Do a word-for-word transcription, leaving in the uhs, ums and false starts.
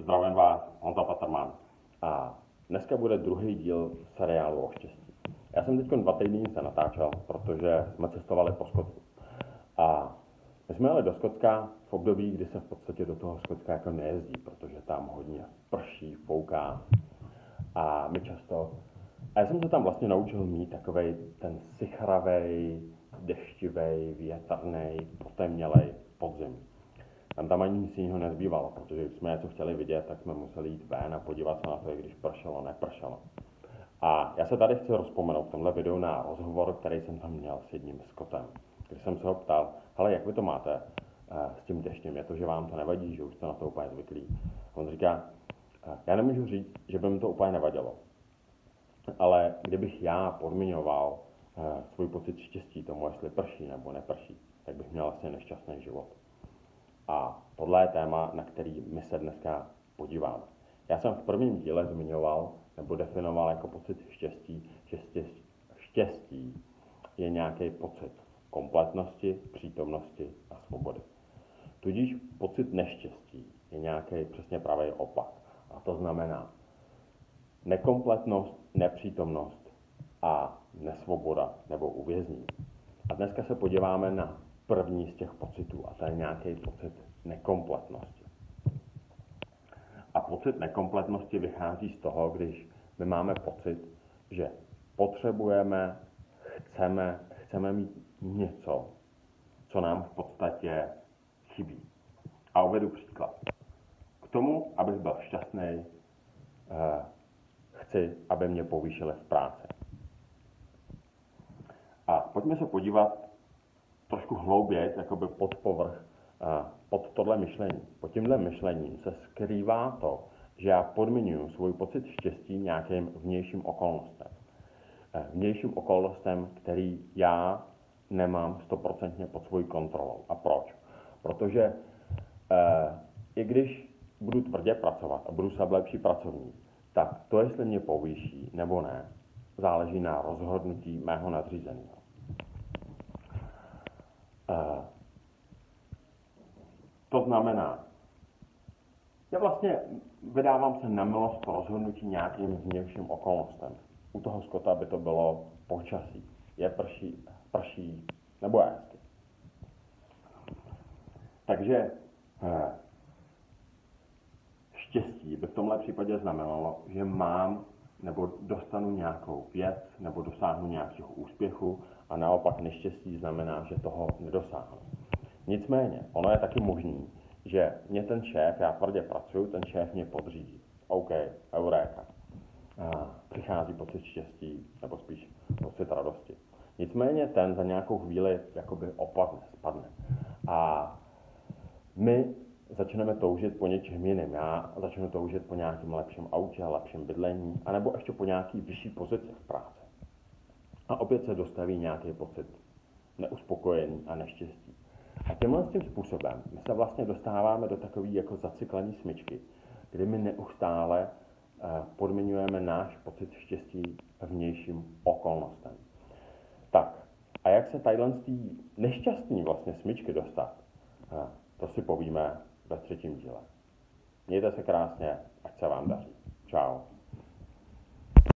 Zdravím vás, Honza Paterman. A dneska bude druhý díl seriálu o štěstí. Já jsem teď dva týdny se natáčel, protože jsme cestovali po Skotsku. A my jsme jeli do Skotska v období, kdy se v podstatě do toho Skotska jako nejezdí, protože tam hodně prší, fouká. A my často... A já jsem se tam vlastně naučil mít takovej ten sichravej, deštivej, větrnej, potemnělej podzim. Tam tam ani nic jiného nezbývalo, protože když jsme něco chtěli vidět, tak jsme museli jít ven a podívat se na to, když pršelo, nepršelo. A já se tady chci rozpomenout v tomhle videu na rozhovor, který jsem tam měl s jedním Skotem, když jsem se ho ptal, hele, jak vy to máte uh, s tím deštěm, je to, že vám to nevadí, že už jste na to úplně zvyklí. On říká, uh, já nemůžu říct, že by mi to úplně nevadilo, ale kdybych já podmiňoval uh, svůj pocit štěstí tomu, jestli prší nebo neprší, tak bych měl asi nešťastný život. A tohle je téma, na který my se dneska podíváme. Já jsem v prvním díle zmiňoval nebo definoval jako pocit štěstí, že štěstí je nějaký pocit kompletnosti, přítomnosti a svobody. Tudíž pocit neštěstí je nějaký přesně pravý opak. A to znamená nekompletnost, nepřítomnost a nesvoboda nebo uvěznění. A dneska se podíváme na první z těch pocitů, a to je nějaký pocit nekompletnosti. A pocit nekompletnosti vychází z toho, když my máme pocit, že potřebujeme, chceme, chceme mít něco, co nám v podstatě chybí. A uvedu příklad. K tomu, abych byl šťastný, chci, aby mě povýšili v práci. A pojďme se podívat trošku hlouběji, jakoby pod povrch, pod tohle myšlení. Pod tímhle myšlením se skrývá to, že já podmiňuji svůj pocit štěstí nějakým vnějším okolnostem. Vnějším okolnostem, který já nemám stoprocentně pod svou kontrolou. A proč? Protože eh, i když budu tvrdě pracovat a budu sebelepší pracovník, tak to, jestli mě povýší nebo ne, záleží na rozhodnutí mého nadřízeného. Uh, to znamená, já vlastně vydávám se na milost rozhodnutí nějakým vnějším okolnostem. U toho Skota by to bylo počasí. Je prší, prší nebo je hezky. Takže uh, štěstí by v tomhle případě znamenalo, že mám nebo dostanu nějakou věc nebo dosáhnu nějakého úspěchu, a naopak neštěstí znamená, že toho nedosáhnu. Nicméně, ono je taky možný, že mě ten šéf, já tvrdě pracuju, ten šéf mě podřídí. OK, euréka. A přichází pocit štěstí, nebo spíš pocit radosti. Nicméně ten za nějakou chvíli jakoby opadne, spadne. A my začneme toužit po něčem jiném. Já začnu toužit po nějakém lepším autě, lepším bydlení, anebo ještě po nějaký vyšší pozici v práci. A opět se dostaví nějaký pocit neuspokojení a neštěstí. A tímhle tím způsobem my se vlastně dostáváme do takové jako zacyklené smyčky, kdy my neustále podmiňujeme náš pocit štěstí vnějším okolnostem. Tak, a jak se tadyhle z té nešťastné vlastně smyčky dostat, to si povíme ve třetím díle. Mějte se krásně, ať se vám daří. Čau.